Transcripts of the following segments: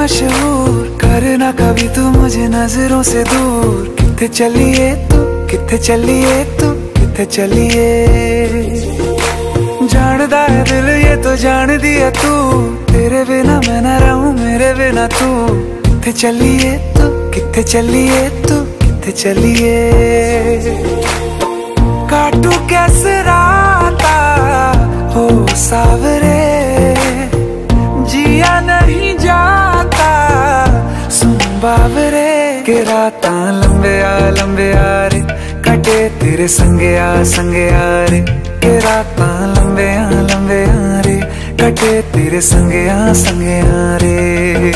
मशहूर, करना कभी तू मुझे नजरों से दूर। किथे चलिए तू, किथे चलिए तू, किथे चलिए। जानदा है दिल ये तो जान दिया तू, तेरे बिना मैं ना रहूं मेरे बिना तू। किथे चलिए तू, किथे चलिए तू, किथे चलिए। काटू कैसे राता हो सावरे, जिया नहीं जाता सुन बावरे। के राता लंबे आ रे, कटे तेरे संगे आ रे। के राता लंबे आ रे, कटे तेरे संगे आ रे।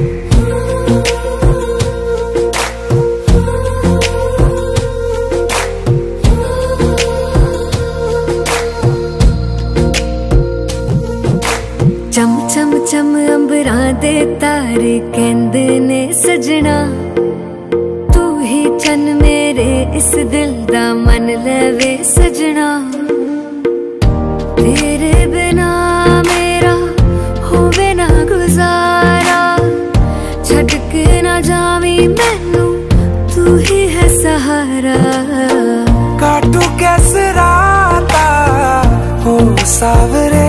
चम चम चम अंबरां दे तारे कहंदे ने सजना, तू ही चन मेरे इस दिल दा मन लवे सजना। तेरे बिना मेरा होवे ना गुजारा, छड़ के ना जावी मैनू तू ही है सहारा। काटू कैसे राता हो सावरे,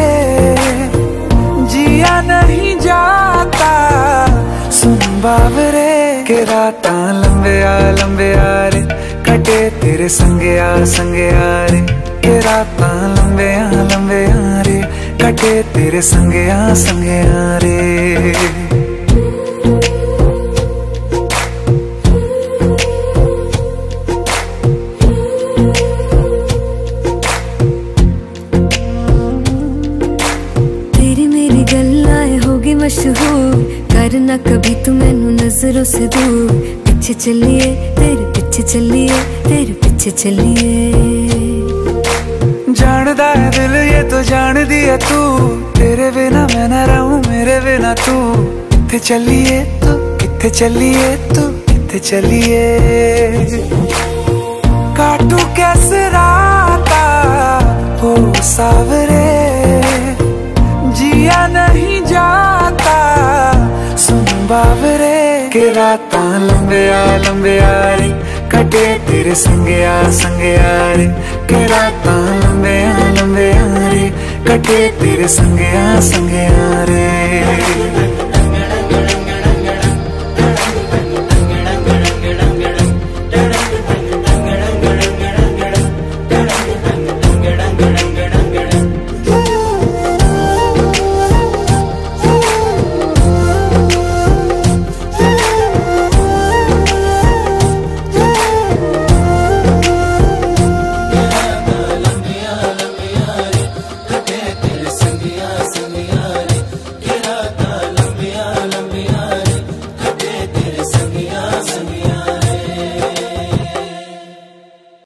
जिया नहीं जाता सुन बावरे। के राता लंबे आ रे, कटे तेरे संगे आ रे। के राता लंबे आ रे, कटे तेरे संगे आ रे। मशहूर, करना कभी तू मैनू नजरों से दूर। पीछे चलिए तेरे पीछे चलिए, तेरे पीछे चलिए। जानदा है दिल ये तो जान दिया तू, तेरे बिना मैं ना रहूं मेरे बिना तू। किथे चलिए तू, किथे चलिए तू, किथे चलिए। काटू कैसे राता हो सावरे, जिया नहीं जाता सुन बावरे। के राता लंबे आ रे, कटे तेरे संगे आ रे। के राता लंबे आ रे, कटे तेरे संगे आ रे।